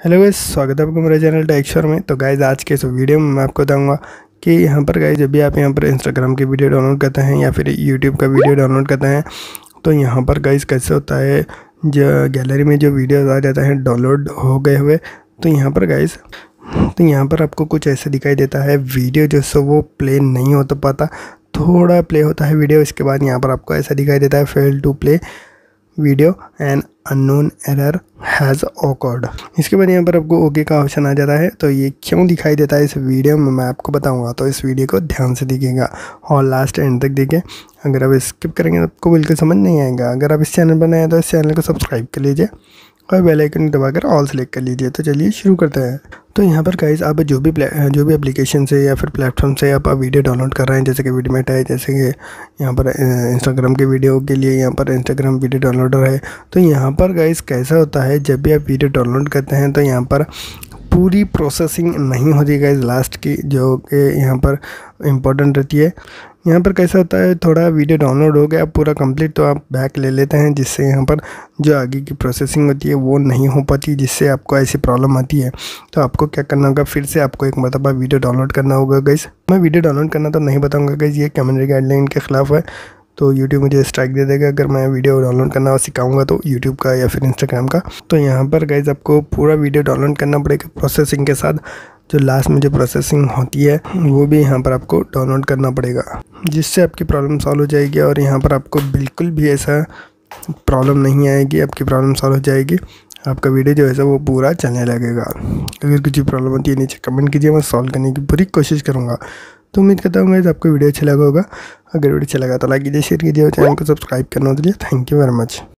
Hello guys, स्वागत है आपको मेरे चैनल टेक्सचर में। तो गाइस आज के इस वीडियो में मैं आपको बताऊंगा कि यहाँ पर गाइस जब भी आप यहाँ पर इंस्टाग्राम की वीडियो डाउनलोड करते हैं या फिर यूट्यूब का वीडियो डाउनलोड करते हैं तो यहाँ पर गाइस कैसे होता है, जो गैलरी में जो वीडियोस आ जाता है डाउनलोड हो गए हुए, तो यहाँ पर गाइस यहाँ पर आपको कुछ ऐसे दिखाई देता है वीडियो जो सो वो प्ले नहीं होता पाता, थोड़ा प्ले होता है वीडियो। इसके बाद यहाँ पर आपको ऐसा दिखाई देता है fail to play video and unknown error has occurred. इसके बाद यहाँ पर आपको ओके का ऑप्शन आ जाता है। तो ये क्यों दिखाई देता है इस वीडियो में मैं आपको बताऊंगा, तो इस वीडियो को ध्यान से देखिएगा और लास्ट एंड तक देखिए। अगर आप स्किप करेंगे तो आपको बिल्कुल समझ नहीं आएगा। अगर आप इस चैनल पर नए हैं तो इस चैनल को सब्सक्राइब कर लीजिए और बेल आइकन दबाकर ऑल सेलेक्ट कर लीजिए। तो चलिए शुरू करते हैं। तो यहाँ पर गाइस आप जो भी एप्लीकेशन से या फिर प्लेटफॉर्म से आप वीडियो डाउनलोड कर रहे हैं, जैसे कि वीडियोमेट है, जैसे कि यहाँ पर इंस्टाग्राम के वीडियो के लिए यहाँ पर इंस्टाग्राम वीडियो डाउनलोडर है। तो यहाँ पर गाइस कैसा होता है, जब भी आप वीडियो डाउनलोड करते हैं तो यहाँ पर पूरी प्रोसेसिंग नहीं होती गाइस लास्ट की, जो कि यहाँ पर इम्पोर्टेंट रहती है। यहाँ पर कैसा होता है, थोड़ा वीडियो डाउनलोड हो गया पूरा कंप्लीट तो आप बैक ले लेते हैं, जिससे यहाँ पर जो आगे की प्रोसेसिंग होती है वो नहीं हो पाती, जिससे आपको ऐसी प्रॉब्लम आती है। तो आपको क्या करना होगा, फिर से आपको एक मरतबा वीडियो डाउनलोड करना होगा गाइस। मैं वीडियो डाउनलोड करना तो नहीं बताऊँगा गाइस, ये कम्युनिटी गाइडलाइन के ख़िलाफ़ है, तो YouTube मुझे स्ट्राइक दे देगा अगर मैं वीडियो डाउनलोड करना सिखाऊंगा तो YouTube का या फिर Instagram का। तो यहाँ पर गाइज आपको पूरा वीडियो डाउनलोड करना पड़ेगा प्रोसेसिंग के साथ, जो लास्ट में जो प्रोसेसिंग होती है वो भी यहाँ पर आपको डाउनलोड करना पड़ेगा, जिससे आपकी प्रॉब्लम सॉल्व हो जाएगी और यहाँ पर आपको बिल्कुल भी ऐसा प्रॉब्लम नहीं आएगी, आपकी प्रॉब्लम सॉल्व हो जाएगी। आपका वीडियो जो है वो पूरा चलने लगेगा। अगर कुछ प्रॉब्लम होती है नीचे कमेंट कीजिए, मैं सॉल्व करने की पूरी कोशिश करूँगा। तो उम्मीद करता हूँ गाइस आपको वीडियो अच्छा लगा होगा। अगर वीडियो अच्छा लगा तो लाइक कीजिए, शेयर कीजिए और चैनल को सब्सक्राइब करना। Thank you very much.